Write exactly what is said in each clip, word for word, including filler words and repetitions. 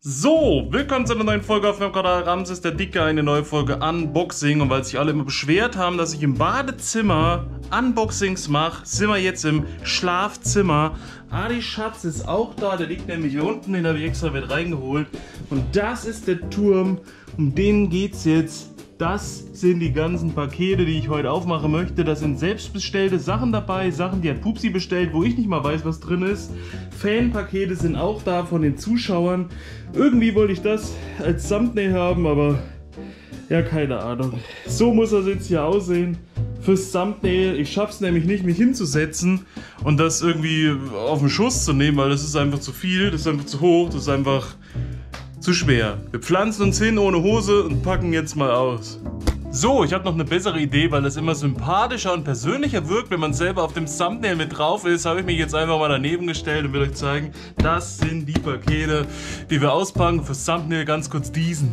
So, willkommen zu einer neuen Folge auf meinem Kanal Ramses der Dicke, eine neue Folge Unboxing. Und weil sich alle immer beschwert haben, dass ich im Badezimmer Unboxings mache, sind wir jetzt im Schlafzimmer. Adi Schatz ist auch da, der liegt nämlich hier unten, den habe ich extra mit reingeholt. Und das ist der Turm, um den geht's jetzt. Das sind die ganzen Pakete, die ich heute aufmachen möchte. Da sind selbstbestellte Sachen dabei, Sachen, die hat Pupsi bestellt, wo ich nicht mal weiß, was drin ist. Fanpakete sind auch da von den Zuschauern. Irgendwie wollte ich das als Thumbnail haben, aber ja, keine Ahnung. So muss das jetzt hier aussehen fürs Thumbnail. Ich schaff's nämlich nicht, mich hinzusetzen und das irgendwie auf den Schoß zu nehmen, weil das ist einfach zu viel, das ist einfach zu hoch, das ist einfach zu schwer. Wir pflanzen uns hin ohne Hose und packen jetzt mal aus. So, ich habe noch eine bessere Idee, weil das immer sympathischer und persönlicher wirkt, wenn man selber auf dem Thumbnail mit drauf ist, habe ich mich jetzt einfach mal daneben gestellt und will euch zeigen, das sind die Pakete, die wir auspacken fürs Thumbnail. Ganz kurz diesen.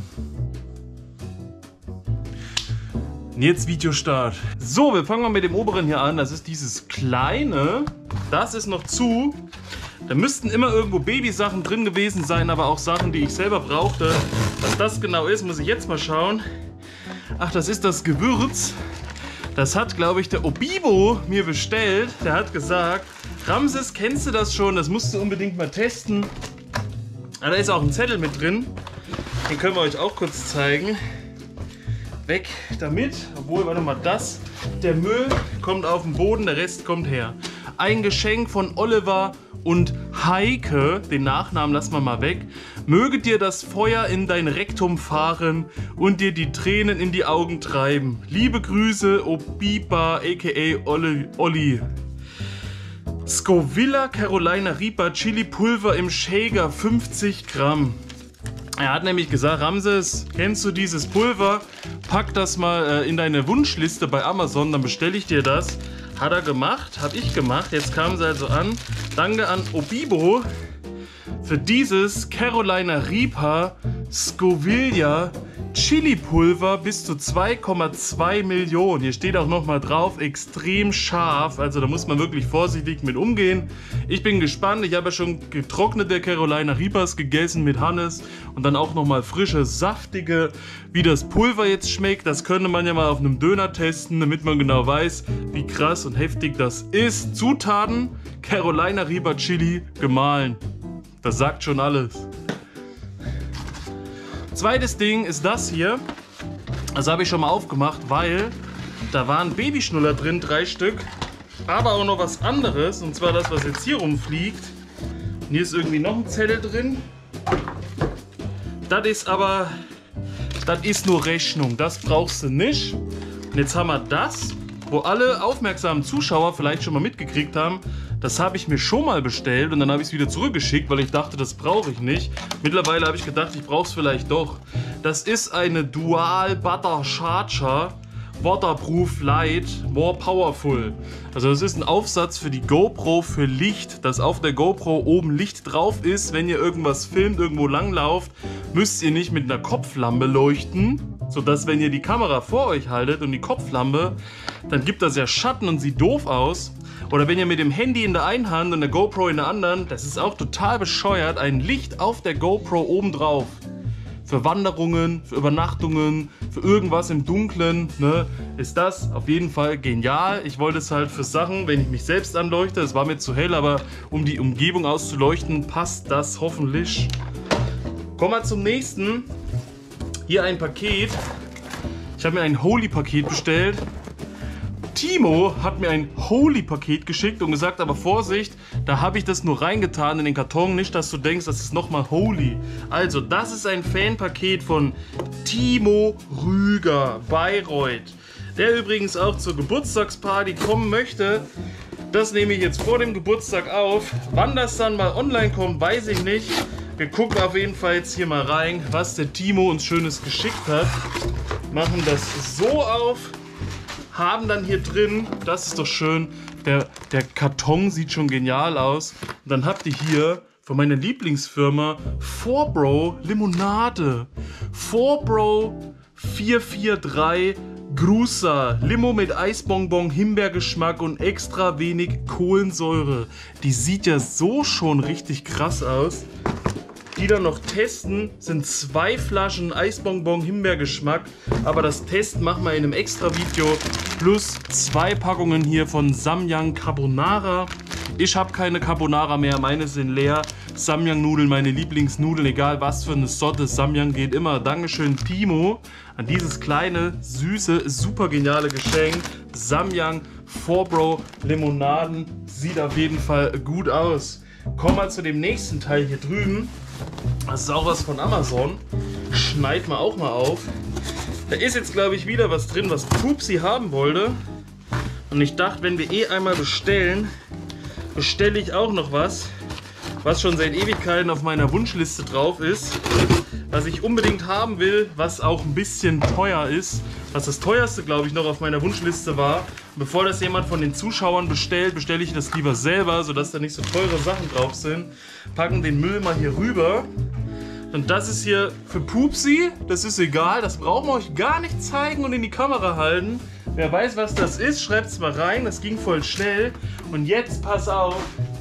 Und jetzt Videostart. So, wir fangen mal mit dem oberen hier an. Das ist dieses kleine. Das ist noch zu. Da müssten immer irgendwo Babysachen drin gewesen sein, aber auch Sachen, die ich selber brauchte. Was das genau ist, muss ich jetzt mal schauen. Ach, das ist das Gewürz. Das hat, glaube ich, der Obibo mir bestellt. Der hat gesagt, Ramses, kennst du das schon? Das musst du unbedingt mal testen. Ah, da ist auch ein Zettel mit drin. Den können wir euch auch kurz zeigen. Weg damit. Obwohl, warte mal, das. Der Müll kommt auf den Boden, der Rest kommt her. Ein Geschenk von Oliver und Heike, den Nachnamen lassen wir mal weg. Möge dir das Feuer in dein Rektum fahren und dir die Tränen in die Augen treiben. Liebe Grüße, Obiba, aka Olli. Olli. Scovilla Carolina Reaper Chili Pulver im Shaker, fünfzig Gramm. Er hat nämlich gesagt, Ramses, kennst du dieses Pulver? Pack das mal äh, in deine Wunschliste bei Amazon, dann bestelle ich dir das. Hat er gemacht, habe ich gemacht. Jetzt kam es also an. Danke an Obibo für dieses Carolina Reaper Scovilla Chili Pulver bis zu zwei Komma zwei Millionen. Hier steht auch noch mal drauf, extrem scharf. Also da muss man wirklich vorsichtig mit umgehen. Ich bin gespannt. Ich habe ja schon getrocknete Carolina Reapers gegessen mit Hannes und dann auch noch mal frische, saftige. Wie das Pulver jetzt schmeckt, das könnte man ja mal auf einem Döner testen, damit man genau weiß, wie krass und heftig das ist. Zutaten: Carolina Reaper Chili gemahlen. Das sagt schon alles. Zweites Ding ist das hier. Das habe ich schon mal aufgemacht, weil da waren Babyschnuller drin, drei Stück. Aber auch noch was anderes, und zwar das, was jetzt hier rumfliegt. Und hier ist irgendwie noch ein Zettel drin. Das ist aber, das ist nur Rechnung, das brauchst du nicht. Und jetzt haben wir das, wo alle aufmerksamen Zuschauer vielleicht schon mal mitgekriegt haben. Das habe ich mir schon mal bestellt und dann habe ich es wieder zurückgeschickt, weil ich dachte, das brauche ich nicht. Mittlerweile habe ich gedacht, ich brauche es vielleicht doch. Das ist eine Dual Butter Charger Waterproof Light More Powerful. Also das ist ein Aufsatz für die GoPro für Licht, dass auf der GoPro oben Licht drauf ist. Wenn ihr irgendwas filmt, irgendwo langlauft, müsst ihr nicht mit einer Kopflampe leuchten, sodass, wenn ihr die Kamera vor euch haltet und die Kopflampe, dann gibt das ja Schatten und sieht doof aus. Oder wenn ihr mit dem Handy in der einen Hand und der GoPro in der anderen, das ist auch total bescheuert, ein Licht auf der GoPro oben drauf. Für Wanderungen, für Übernachtungen, für irgendwas im Dunkeln, ne, ist das auf jeden Fall genial. Ich wollte es halt für Sachen, wenn ich mich selbst anleuchte, es war mir zu hell, aber um die Umgebung auszuleuchten, passt das hoffentlich. Kommen wir zum nächsten. Hier ein Paket. Ich habe mir ein Holy-Paket bestellt. Timo hat mir ein Holy-Paket geschickt und gesagt, aber Vorsicht, da habe ich das nur reingetan in den Karton, nicht, dass du denkst, das ist nochmal Holy. Also, das ist ein Fanpaket von Timo Rüger, Bayreuth, der übrigens auch zur Geburtstagsparty kommen möchte. Das nehme ich jetzt vor dem Geburtstag auf. Wann das dann mal online kommt, weiß ich nicht. Wir gucken auf jeden Fall jetzt hier mal rein, was der Timo uns Schönes geschickt hat. Machen das so auf. Haben dann hier drin, das ist doch schön, der, der Karton sieht schon genial aus. Und dann habt ihr hier von meiner Lieblingsfirma four bro Limonade. four bro vier vier drei Grusa. Limo mit Eisbonbon, Himbeergeschmack und extra wenig Kohlensäure. Die sieht ja so schon richtig krass aus. die dann noch testen, sind zwei Flaschen Eisbonbon Himbeergeschmack. Aber das Test machen wir in einem extra Video. Plus zwei Packungen hier von Samyang Carbonara. Ich habe keine Carbonara mehr, meine sind leer. Samyang-Nudeln, meine Lieblingsnudeln, egal was für eine Sorte. Samyang geht immer. Dankeschön, Timo, an dieses kleine, süße, super geniale Geschenk. Samyang vier Bro Limonaden. Sieht auf jeden Fall gut aus. Kommen wir zu dem nächsten Teil hier drüben. Das ist auch was von Amazon. Schneid mal auch mal auf. Da ist jetzt, glaube ich, wieder was drin, was Pupsi haben wollte. Und ich dachte, wenn wir eh einmal bestellen, bestelle ich auch noch was, was schon seit Ewigkeiten auf meiner Wunschliste drauf ist. Was ich unbedingt haben will, was auch ein bisschen teuer ist. Was das teuerste, glaube ich, noch auf meiner Wunschliste war. Und bevor das jemand von den Zuschauern bestellt, bestelle ich das lieber selber, sodass da nicht so teure Sachen drauf sind. Packen den Müll mal hier rüber. Und das ist hier für Pupsi, das ist egal, das brauchen wir euch gar nicht zeigen und in die Kamera halten. Wer weiß, was das ist, schreibt es mal rein, das ging voll schnell. Und jetzt pass auf,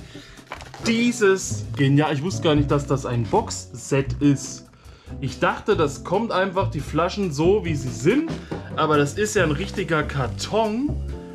dieses, genial, ich wusste gar nicht, dass das ein Boxset ist. Ich dachte, das kommt einfach die Flaschen so, wie sie sind, aber das ist ja ein richtiger Karton.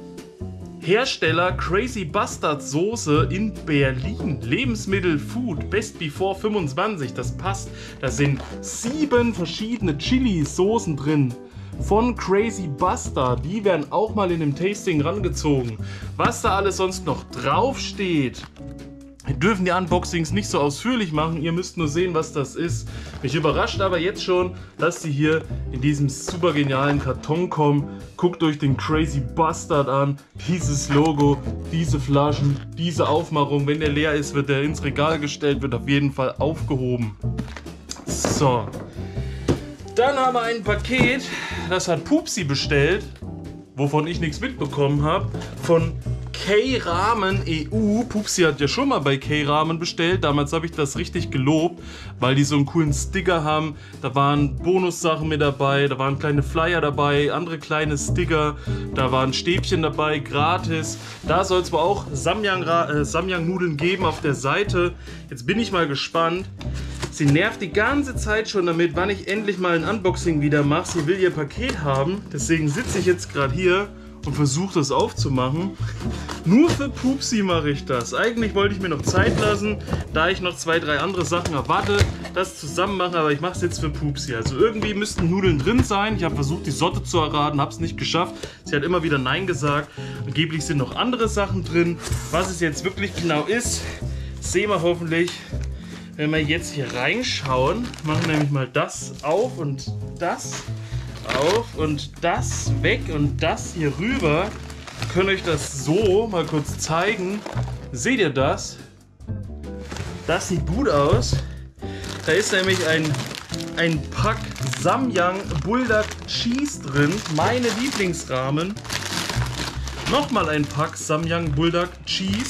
Hersteller Crazy Bastard Soße in Berlin. Lebensmittel, Food, Best Before fünfundzwanzig, das passt. Da sind sieben verschiedene Chili-Soßen drin. Von Crazy Bastard. Die werden auch mal in dem Tasting rangezogen. Was da alles sonst noch drauf steht. Wir dürfen die Unboxings nicht so ausführlich machen, ihr müsst nur sehen, was das ist. Mich überrascht aber jetzt schon, dass die hier in diesem super genialen Karton kommen. Guckt euch den Crazy Bastard an, dieses Logo, diese Flaschen, diese Aufmachung. Wenn der leer ist, wird der ins Regal gestellt, wird auf jeden Fall aufgehoben. So. Dann haben wir ein Paket, das hat Pupsi bestellt, wovon ich nichts mitbekommen habe, von K-Ramen E U. Pupsi hat ja schon mal bei K-Ramen bestellt. Damals habe ich das richtig gelobt, weil die so einen coolen Sticker haben. Da waren Bonussachen mit dabei, da waren kleine Flyer dabei, andere kleine Sticker. Da waren Stäbchen dabei, gratis. Da soll es wohl auch Samyang-Nudeln äh, Samyang geben auf der Seite. Jetzt bin ich mal gespannt. Sie nervt die ganze Zeit schon damit, wann ich endlich mal ein Unboxing wieder mache. Sie will ihr Paket haben. Deswegen sitze ich jetzt gerade hier und versuche das aufzumachen. Nur für Pupsi mache ich das. Eigentlich wollte ich mir noch Zeit lassen, da ich noch zwei, drei andere Sachen erwarte, das zusammen machen, aber ich mache es jetzt für Pupsi. Also irgendwie müssten Nudeln drin sein. Ich habe versucht, die Sorte zu erraten, habe es nicht geschafft. Sie hat immer wieder Nein gesagt. Angeblich sind noch andere Sachen drin. Was es jetzt wirklich genau ist, sehen wir hoffentlich, wenn wir jetzt hier reinschauen. Machen nämlich mal das auf und das auf und das weg und das hier rüber. Ich kann euch das so mal kurz zeigen. Seht ihr das? Das sieht gut aus. Da ist nämlich ein, ein Pack Samyang Bulldog Cheese drin. Meine Lieblingsramen. Nochmal ein Pack Samyang Bulldog Cheese.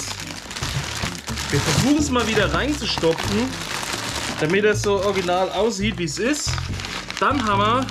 Wir versuchen es mal wieder reinzustopfen, damit das so original aussieht, wie es ist. Dann haben wir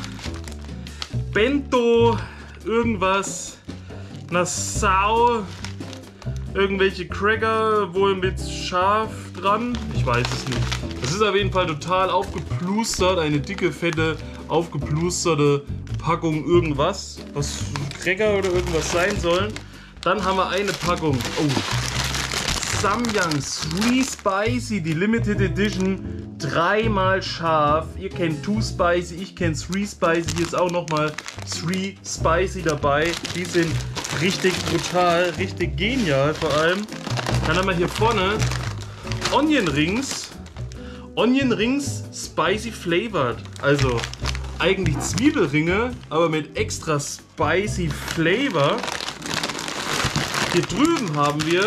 Bento, irgendwas, Nassau, irgendwelche Cracker, wohl mit Schaf dran. Ich weiß es nicht. Das ist auf jeden Fall total aufgeplustert, eine dicke, fette, aufgeplusterte Packung irgendwas, was Cracker oder irgendwas sein sollen. Dann haben wir eine Packung, oh, Samyang Three Spicy, die Limited Edition, dreimal scharf. Ihr kennt Two Spicy, ich kenne Three Spicy, hier ist auch nochmal Three Spicy dabei. Die sind richtig brutal, richtig genial vor allem. Dann haben wir hier vorne Onion Rings, Onion Rings Spicy Flavored, also eigentlich Zwiebelringe, aber mit extra Spicy Flavor. Hier drüben haben wir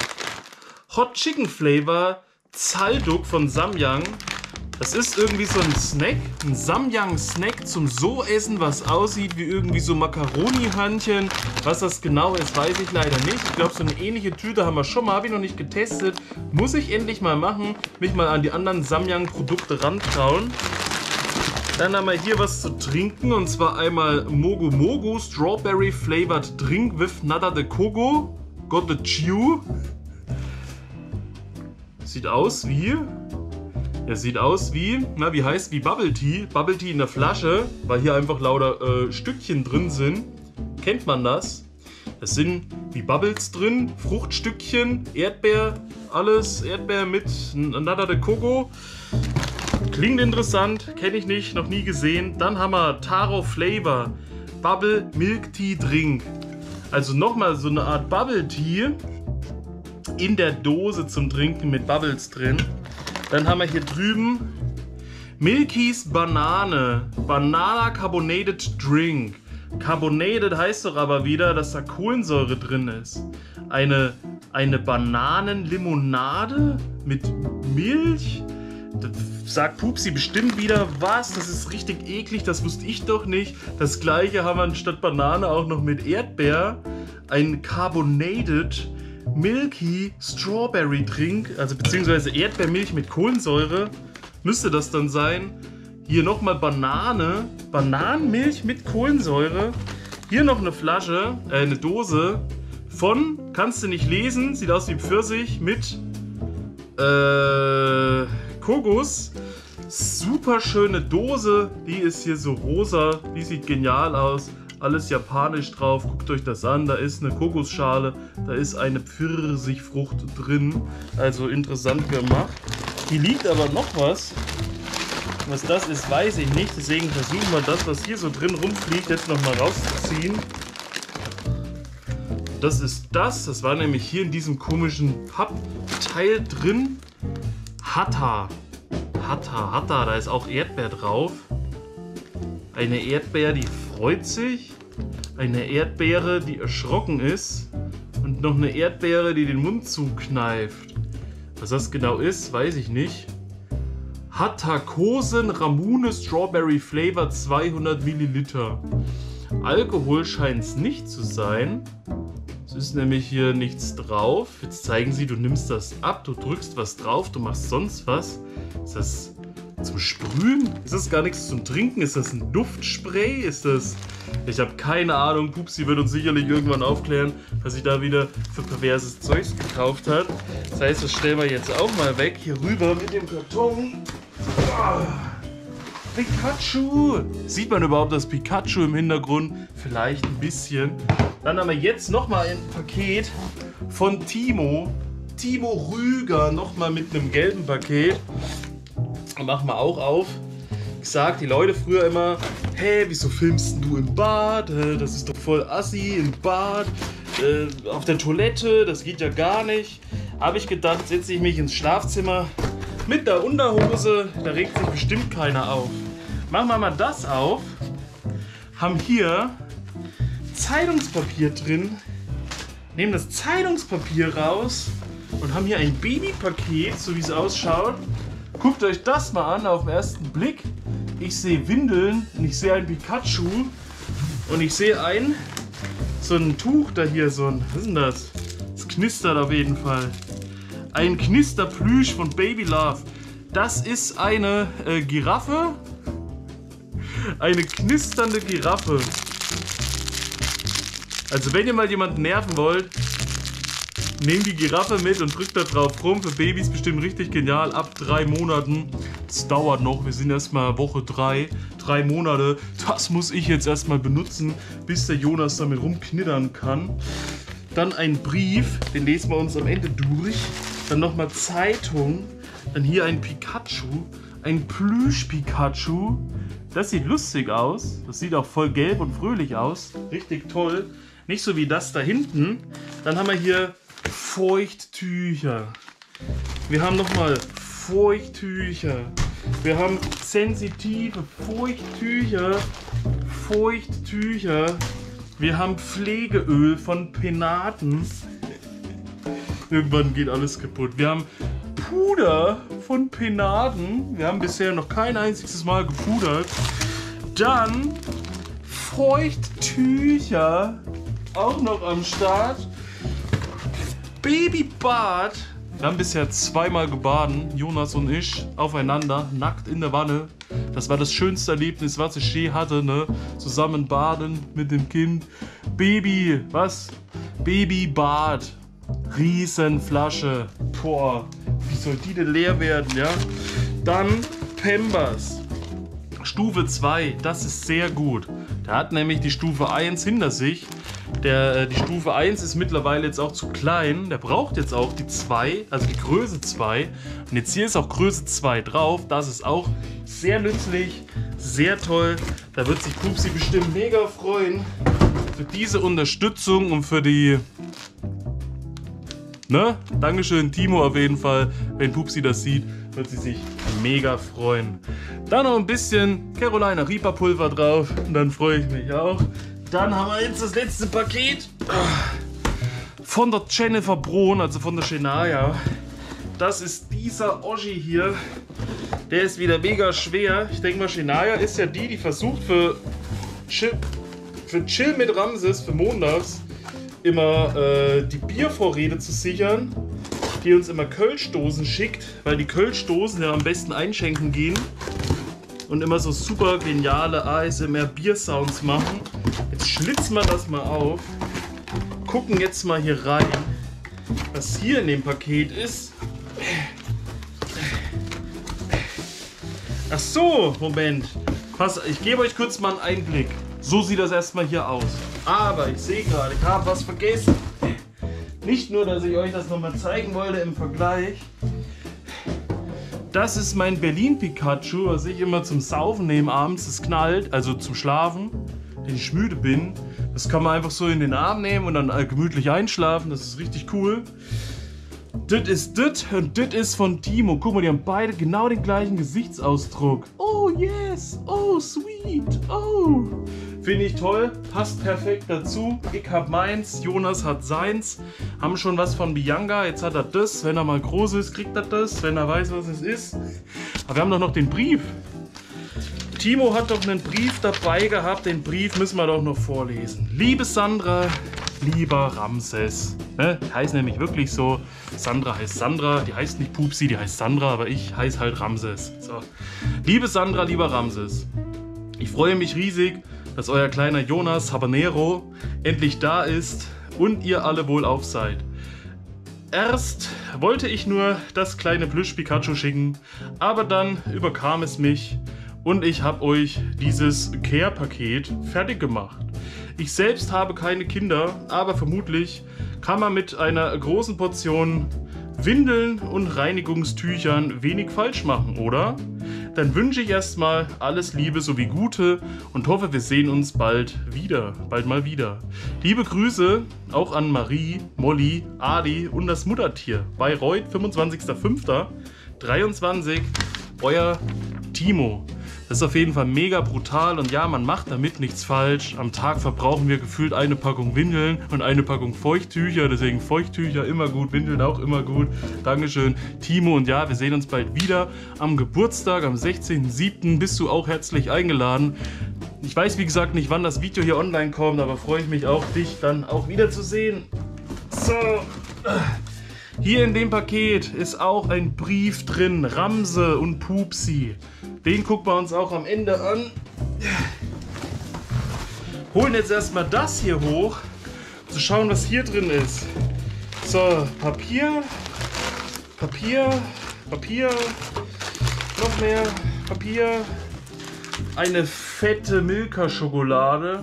Hot Chicken Flavor Zalduk von Samyang. Das ist irgendwie so ein Snack, ein Samyang Snack zum so essen, was aussieht wie irgendwie so Macaroni-Hörnchen. Was das genau ist, weiß ich leider nicht. Ich glaube, so eine ähnliche Tüte haben wir schon mal, habe ich noch nicht getestet. Muss ich endlich mal machen, mich mal an die anderen Samyang Produkte rantrauen. Dann haben wir hier was zu trinken, und zwar einmal Mogu Mogu Strawberry Flavored Drink with Nada de Coco. Got the Chew. Sieht aus wie Er sieht aus wie, na wie heißt, wie Bubble Tea. Bubble Tea in der Flasche, weil hier einfach lauter äh, Stückchen drin sind. Kennt man das? Das sind wie Bubbles drin, Fruchtstückchen, Erdbeer, alles. Erdbeer mit Nada de Coco. Klingt interessant, kenne ich nicht, noch nie gesehen. Dann haben wir Taro Flavor, Bubble Milk Tea Drink. Also nochmal so eine Art Bubble Tea in der Dose zum Trinken mit Bubbles drin. Dann haben wir hier drüben Milky's Banane, Banana Carbonated Drink. Carbonated heißt doch aber wieder, dass da Kohlensäure drin ist. Eine, eine Bananenlimonade mit Milch? Das sagt Pupsi bestimmt wieder, was? Das ist richtig eklig, das wusste ich doch nicht. Das gleiche haben wir anstatt Banane auch noch mit Erdbeer. Ein Carbonated Milky Strawberry Drink, also beziehungsweise Erdbeermilch mit Kohlensäure. Müsste das dann sein. Hier nochmal Banane, Bananenmilch mit Kohlensäure. Hier noch eine Flasche, äh, eine Dose von, kannst du nicht lesen, sieht aus wie Pfirsich mit äh, Kokos. Super schöne Dose, die ist hier so rosa, die sieht genial aus. Alles japanisch drauf, guckt euch das an, da ist eine Kokosschale, da ist eine Pfirsichfrucht drin, also interessant gemacht. Hier liegt aber noch was. Was das ist, weiß ich nicht. Deswegen versuchen wir das, was hier so drin rumfliegt, jetzt nochmal rauszuziehen. Das ist das. Das war nämlich hier in diesem komischen Pappteil drin. Hatta. Hatta, Hatta. Da ist auch Erdbeer drauf. Eine Erdbeer, die freut sich. Eine Erdbeere, die erschrocken ist. Und noch eine Erdbeere, die den Mund zukneift. Was das genau ist, weiß ich nicht. Hattakosen Ramune Strawberry Flavor zweihundert Milliliter. Alkohol scheint es nicht zu sein. Es ist nämlich hier nichts drauf. Jetzt zeigen sie, du nimmst das ab, du drückst was drauf, du machst sonst was. Ist das zum Sprühen? Ist das gar nichts zum Trinken? Ist das ein Duftspray? Ist das... Ich habe keine Ahnung. Pupsi wird uns sicherlich irgendwann aufklären, was sich da wieder für perverses Zeugs gekauft hat. Das heißt, das stellen wir jetzt auch mal weg. Hier rüber mit dem Karton. Oh, Pikachu! Sieht man überhaupt das Pikachu im Hintergrund? Vielleicht ein bisschen. Dann haben wir jetzt nochmal ein Paket von Timo. Timo Rüger, nochmal mit einem gelben Paket. Machen wir auch auf. Ich sag die Leute früher immer, hey, wieso filmst du im Bad? Das ist doch voll assi, im Bad, äh, auf der Toilette, das geht ja gar nicht. Habe ich gedacht, setze ich mich ins Schlafzimmer mit der Unterhose, da regt sich bestimmt keiner auf. Machen wir mal das auf. Haben hier Zeitungspapier drin. Nehmen das Zeitungspapier raus und haben hier ein Babypaket, so wie es ausschaut. Guckt euch das mal an auf den ersten Blick. Ich sehe Windeln und ich sehe ein Pikachu und ich sehe ein, so ein Tuch da hier, so ein, was ist denn das? Das knistert auf jeden Fall. Ein Knisterplüsch von Baby Love. Das ist eine äh, Giraffe. Eine knisternde Giraffe. Also wenn ihr mal jemanden nerven wollt, nehmt die Giraffe mit und drückt da drauf rum. Für Babys bestimmt richtig genial. Ab drei Monaten. Das dauert noch. Wir sind erstmal Woche drei. Drei Monate. Das muss ich jetzt erstmal benutzen, bis der Jonas damit rumknittern kann. Dann ein Brief. Den lesen wir uns am Ende durch. Dann nochmal Zeitung. Dann hier ein Pikachu. Ein Plüsch-Pikachu. Das sieht lustig aus. Das sieht auch voll gelb und fröhlich aus. Richtig toll. Nicht so wie das da hinten. Dann haben wir hier Feuchttücher. Wir haben nochmal Feuchttücher. Wir haben sensitive Feuchttücher. Feuchttücher. Wir haben Pflegeöl von Penaten. Irgendwann geht alles kaputt. Wir haben Puder von Penaten. Wir haben bisher noch kein einziges Mal gepudert. Dann Feuchttücher. Auch noch am Start. Babybad. Wir haben bisher zweimal gebaden, Jonas und ich, aufeinander, nackt in der Wanne. Das war das schönste Erlebnis, was ich je hatte, ne? Zusammen baden mit dem Kind. Baby, was? Babybad. Riesenflasche. Boah, wie soll die denn leer werden, ja? Dann Pampers. Stufe zwei, das ist sehr gut. Der hat nämlich die Stufe eins hinter sich. Der, die Stufe eins ist mittlerweile jetzt auch zu klein. Der braucht jetzt auch die zwei, also die Größe zwei. Und jetzt hier ist auch Größe zwei drauf. Das ist auch sehr nützlich, sehr toll. Da wird sich Pupsi bestimmt mega freuen für diese Unterstützung und für die... Ne? Dankeschön, Timo, auf jeden Fall. Wenn Pupsi das sieht, wird sie sich mega freuen. Dann noch ein bisschen Carolina Reaper Pulver drauf und dann freue ich mich auch. Dann haben wir jetzt das letzte Paket von der Jennifer Brohn, also von der Shania. Das ist dieser Oschi hier. Der ist wieder mega schwer. Ich denke mal, Shania ist ja die, die versucht für Chill, für Chill mit Ramses, für montags, immer äh, die Biervorräte zu sichern, die uns immer Kölschdosen schickt, weil die Kölschdosen ja am besten einschenken gehen und immer so super geniale A S M R-Bier-Sounds machen. Jetzt schlitzen wir das mal auf, gucken jetzt mal hier rein, was hier in dem Paket ist. Ach so, Moment. Pass, ich gebe euch kurz mal einen Einblick. So sieht das erstmal hier aus. Aber ich sehe gerade, ich habe was vergessen. Nicht nur, dass ich euch das nochmal zeigen wollte im Vergleich. Das ist mein Berlin Pikachu, was ich immer zum Saufen nehme abends. Es knallt, also zum Schlafen, wenn ich müde bin. Das kann man einfach so in den Arm nehmen und dann gemütlich einschlafen. Das ist richtig cool. Das ist das und das ist von Timo. Guck mal, die haben beide genau den gleichen Gesichtsausdruck. Oh yes, oh sweet, oh. Finde ich toll, passt perfekt dazu. Ich habe meins, Jonas hat seins. Haben schon was von Bianca, jetzt hat er das. Wenn er mal groß ist, kriegt er das, wenn er weiß, was es ist. Aber wir haben doch noch den Brief. Timo hat doch einen Brief dabei gehabt, den Brief müssen wir doch noch vorlesen. Liebe Sandra, lieber Ramses. Ne? Die heißt nämlich wirklich so. Sandra heißt Sandra, die heißt nicht Pupsi, die heißt Sandra, aber ich heiße halt Ramses. So. Liebe Sandra, lieber Ramses. Ich freue mich riesig, dass euer kleiner Jonas Habanero endlich da ist und ihr alle wohlauf seid. Erst wollte ich nur das kleine Plüsch-Pikachu schicken, aber dann überkam es mich und ich habe euch dieses Care-Paket fertig gemacht. Ich selbst habe keine Kinder, aber vermutlich kann man mit einer großen Portion Windeln und Reinigungstüchern wenig falsch machen, oder? Dann wünsche ich erstmal alles Liebe sowie Gute und hoffe, wir sehen uns bald wieder, bald mal wieder. Liebe Grüße auch an Marie, Molly, Adi und das Muttertier. Bayreuth, fünfundzwanzigster fünfter dreiundzwanzig, euer Timo. Das ist auf jeden Fall mega brutal und ja, man macht damit nichts falsch. Am Tag verbrauchen wir gefühlt eine Packung Windeln und eine Packung Feuchttücher. Deswegen Feuchttücher immer gut, Windeln auch immer gut. Dankeschön, Timo. Und ja, wir sehen uns bald wieder am Geburtstag, am sechzehnten siebten Bist du auch herzlich eingeladen. Ich weiß, wie gesagt, nicht, wann das Video hier online kommt, aber freue ich mich auch, dich dann auch wiederzusehen. So. Hier in dem Paket ist auch ein Brief drin, Ramse und Pupsi. Den gucken wir uns auch am Ende an. Holen jetzt erstmal das hier hoch, um zu schauen, was hier drin ist. So, Papier, Papier, Papier, noch mehr Papier, eine fette Milka-Schokolade,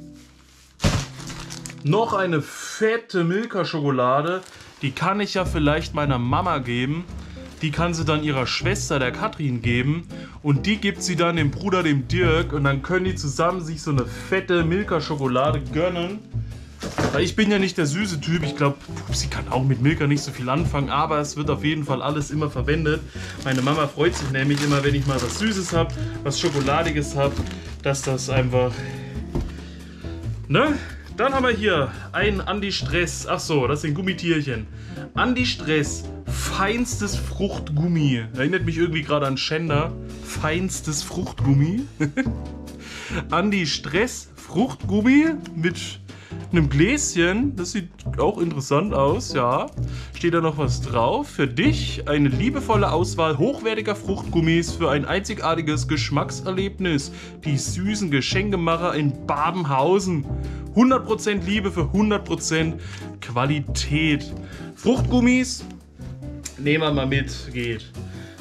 noch eine fette Milka-Schokolade. Die kann ich ja vielleicht meiner Mama geben. Die kann sie dann ihrer Schwester, der Katrin, geben. Und die gibt sie dann dem Bruder, dem Dirk. Und dann können die zusammen sich so eine fette Milka-Schokolade gönnen. Weil ich bin ja nicht der süße Typ. Ich glaube, sie kann auch mit Milka nicht so viel anfangen. Aber es wird auf jeden Fall alles immer verwendet. Meine Mama freut sich nämlich immer, wenn ich mal was Süßes habe, was Schokoladiges habe, dass das einfach... Ne? Dann haben wir hier ein Anti-Stress. Ach so, das sind Gummitierchen. Anti-Stress. Feinstes Fruchtgummi. Erinnert mich irgendwie gerade an Schender. Feinstes Fruchtgummi. Anti-Stress Fruchtgummi mit einem Gläschen. Das sieht auch interessant aus, ja. Steht da noch was drauf? Für dich eine liebevolle Auswahl hochwertiger Fruchtgummis für ein einzigartiges Geschmackserlebnis. Die süßen Geschenkemacher in Babenhausen. hundert Prozent Liebe für hundert Prozent Qualität. Fruchtgummis, nehmen wir mal mit, geht.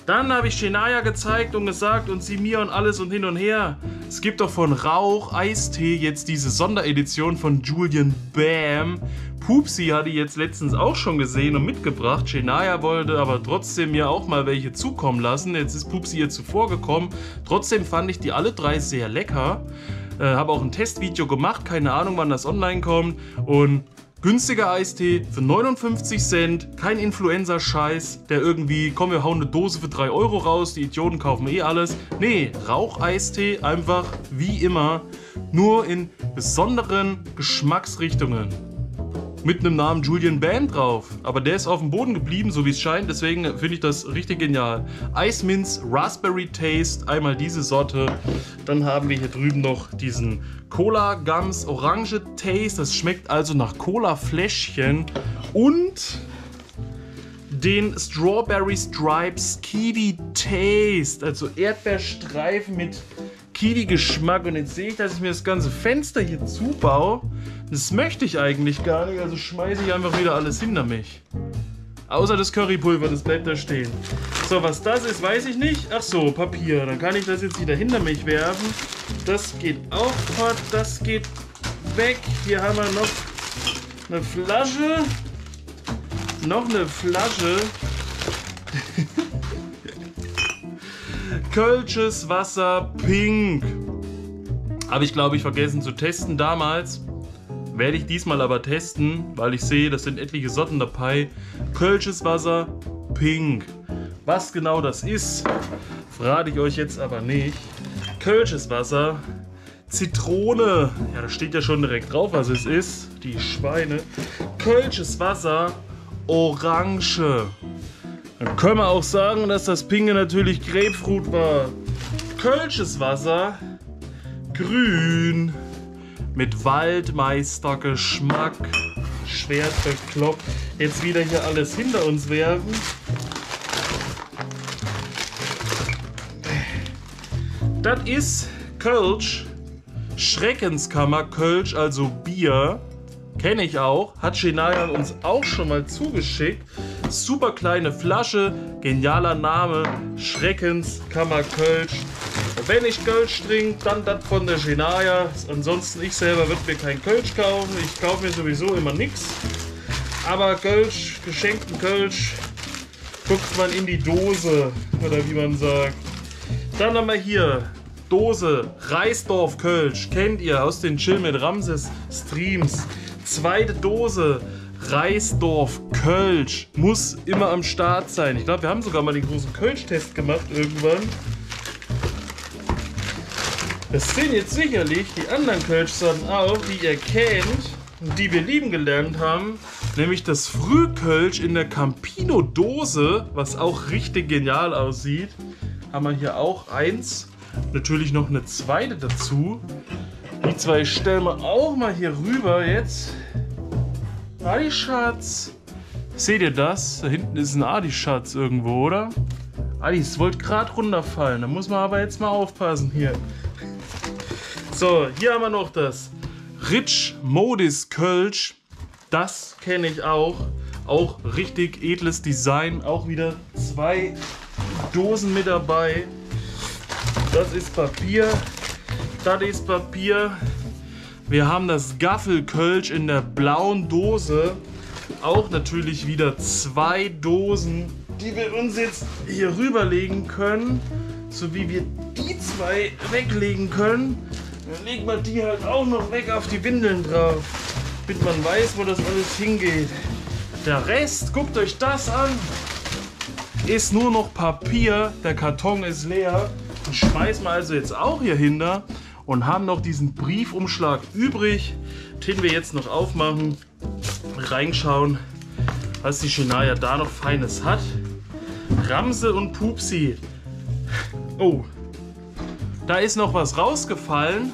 Dann habe ich Shania gezeigt und gesagt und sie mir und alles und hin und her. Es gibt doch von Rauch Eistee jetzt diese Sonderedition von Julian Bam. Pupsi hatte ich jetzt letztens auch schon gesehen und mitgebracht. Shania wollte aber trotzdem mir auch mal welche zukommen lassen. Jetzt ist Pupsi ihr zuvor gekommen. Trotzdem fand ich die alle drei sehr lecker. Äh, habe auch ein Testvideo gemacht. Keine Ahnung, wann das online kommt. Und günstiger Eistee für neunundfünfzig Cent, kein Influencer-Scheiß, der irgendwie, komm, wir hauen eine Dose für drei Euro raus, die Idioten kaufen eh alles. Nee, Raucheistee einfach wie immer, nur in besonderen Geschmacksrichtungen. Mit einem Namen Julian Bam drauf, aber der ist auf dem Boden geblieben, so wie es scheint, deswegen finde ich das richtig genial. Eisminz Raspberry Taste, einmal diese Sorte. Dann haben wir hier drüben noch diesen Cola Gums Orange Taste, das schmeckt also nach Cola Fläschchen. Und den Strawberry Stripes Kiwi Taste, also Erdbeerstreifen mit Kiwi-Geschmack. Und jetzt sehe ich, dass ich mir das ganze Fenster hier zubaue. Das möchte ich eigentlich gar nicht, also schmeiße ich einfach wieder alles hinter mich. Außer das Currypulver, das bleibt da stehen. So, was das ist, weiß ich nicht. Ach so, Papier. Dann kann ich das jetzt wieder hinter mich werfen. Das geht auch fort, das geht weg. Hier haben wir noch eine Flasche. Noch eine Flasche. Kölsches Wasser Pink. Habe ich, glaube ich, vergessen zu testen damals. Werde ich diesmal aber testen, weil ich sehe, das sind etliche Sorten dabei. Kölsches Wasser Pink. Was genau das ist, verrate ich euch jetzt aber nicht. Kölsches Wasser Zitrone. Ja, da steht ja schon direkt drauf, was es ist. Die Schweine. Kölsches Wasser Orange. Dann können wir auch sagen, dass das Pinke natürlich Grapefruit war. Kölsches Wasser Grün. Mit Waldmeistergeschmack. Schwer bekloppt. Jetzt wieder hier alles hinter uns werfen. Das ist Kölsch. Schreckenskammer Kölsch, also Bier. Kenne ich auch. Hat Shania uns auch schon mal zugeschickt. Super kleine Flasche. Genialer Name. Schreckenskammer Kölsch. Wenn ich Kölsch trinke, dann das von der Shania. Ansonsten, ich selber würde mir kein Kölsch kaufen. Ich kaufe mir sowieso immer nichts. Aber Kölsch, geschenkten Kölsch, guckt man in die Dose. Oder wie man sagt. Dann haben wir hier Dose Reisdorf Kölsch. Kennt ihr aus den Chill mit Ramses Streams. Zweite Dose Reisdorf Kölsch. Muss immer am Start sein. Ich glaube, wir haben sogar mal den großen Kölsch-Test gemacht irgendwann. Das sind jetzt sicherlich die anderen Kölschsorten auch, die ihr kennt und die wir lieben gelernt haben. Nämlich das Frühkölsch in der Campino-Dose, was auch richtig genial aussieht. Haben wir hier auch eins. Natürlich noch eine zweite dazu. Die zwei stellen wir auch mal hier rüber jetzt. Adi-Schatz. Seht ihr das? Da hinten ist ein Adi-Schatz irgendwo, oder? Adi, es wollte gerade runterfallen. Da muss man aber jetzt mal aufpassen hier. So, hier haben wir noch das Rich Modis Kölsch. Das kenne ich auch. Auch richtig edles Design. Auch wieder zwei Dosen mit dabei. Das ist Papier. Das ist Papier. Wir haben das Gaffel-Kölsch in der blauen Dose. Auch natürlich wieder zwei Dosen, die wir uns jetzt hier rüberlegen können. So wie wir die zwei weglegen können. Dann legen wir die halt auch noch weg auf die Windeln drauf, damit man weiß, wo das alles hingeht. Der Rest, guckt euch das an, ist nur noch Papier. Der Karton ist leer. Den schmeißen wir also jetzt auch hier hinter und haben noch diesen Briefumschlag übrig, den wir jetzt noch aufmachen, reinschauen, was die Shania da noch Feines hat. Ramse und Pupsi. Oh. Da ist noch was rausgefallen.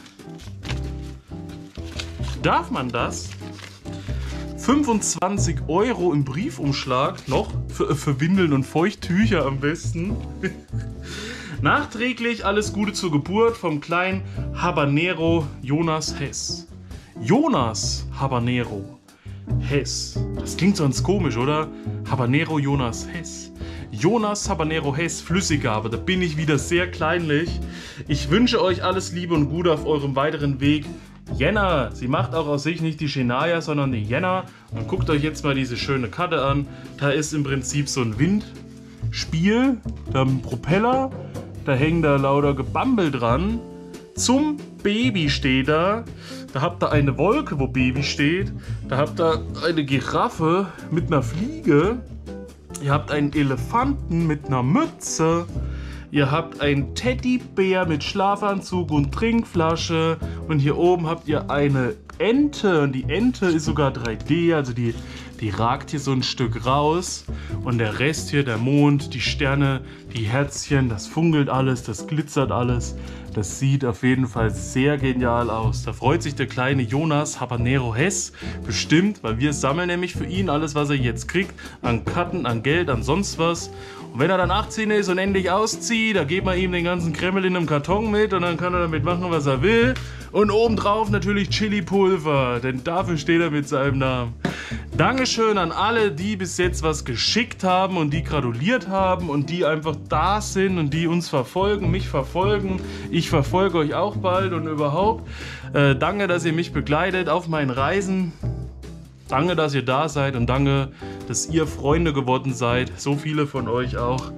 Darf man das? fünfundzwanzig Euro im Briefumschlag. Noch für, für Windeln und Feuchttücher am besten. Nachträglich alles Gute zur Geburt vom kleinen Habanero Jonas Hess. Jonas Habanero Hess. Das klingt sonst komisch, oder? Habanero Jonas Hess. Jonas Habanero Hess Flüssiggabe. Da bin ich wieder sehr kleinlich. Ich wünsche euch alles Liebe und Gute auf eurem weiteren Weg. Jenna, sie macht auch aus sich nicht die Shania, sondern die Jenna. Und guckt euch jetzt mal diese schöne Karte an. Da ist im Prinzip so ein Windspiel, da ein Propeller, da hängen da lauter Gebambel dran. Zum Baby steht da. Da habt ihr eine Wolke, wo Baby steht. Da habt ihr eine Giraffe mit einer Fliege. Ihr habt einen Elefanten mit einer Mütze. Ihr habt einen Teddybär mit Schlafanzug und Trinkflasche. Und hier oben habt ihr eine Ente. Und die Ente ist sogar drei D, also die, die ragt hier so ein Stück raus. Und der Rest hier, der Mond, die Sterne, die Herzchen, das funkelt alles, das glitzert alles. Das sieht auf jeden Fall sehr genial aus. Da freut sich der kleine Jonas Habanero Hess bestimmt, weil wir sammeln nämlich für ihn alles, was er jetzt kriegt, an Karten, an Geld, an sonst was. Und wenn er dann achtzehn ist und endlich auszieht, da gibt man ihm den ganzen Krempel in einem Karton mit und dann kann er damit machen, was er will. Und obendrauf natürlich Chili-Pulver, denn dafür steht er mit seinem Namen. Dankeschön an alle, die bis jetzt was geschickt haben und die gratuliert haben und die einfach da sind und die uns verfolgen, mich verfolgen. Ich verfolge euch auch bald und überhaupt. Äh, danke, dass ihr mich begleitet auf meinen Reisen. Danke, dass ihr da seid und danke, dass ihr Freunde geworden seid. So viele von euch auch.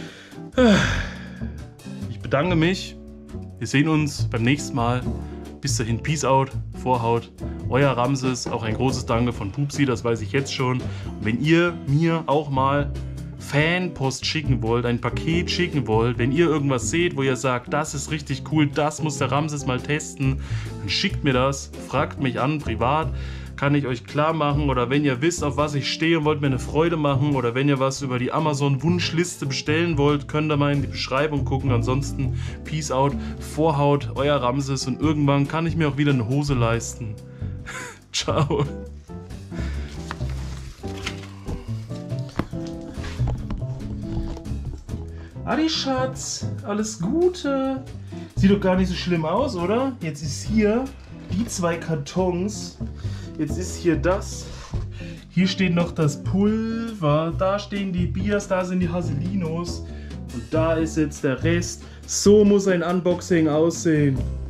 Ich bedanke mich. Wir sehen uns beim nächsten Mal. Bis dahin, Peace out, Vorhaut, euer Ramses. Auch ein großes Danke von Pupsi, das weiß ich jetzt schon. Und wenn ihr mir auch mal Fanpost schicken wollt, ein Paket schicken wollt, wenn ihr irgendwas seht, wo ihr sagt, das ist richtig cool, das muss der Ramses mal testen, dann schickt mir das, fragt mich an, privat. Kann ich euch klar machen, oder wenn ihr wisst, auf was ich stehe und wollt mir eine Freude machen, oder wenn ihr was über die Amazon-Wunschliste bestellen wollt, könnt ihr mal in die Beschreibung gucken. Ansonsten Peace out, Vorhaut, euer Ramses, und irgendwann kann ich mir auch wieder eine Hose leisten. Ciao. Adi Schatz, alles Gute. Sieht doch gar nicht so schlimm aus, oder? Jetzt ist hier die zwei Kartons. Jetzt ist hier das. Hier steht noch das Pulver. Da stehen die Biers, da sind die Haselinos. Und da ist jetzt der Rest. So muss ein Unboxing aussehen.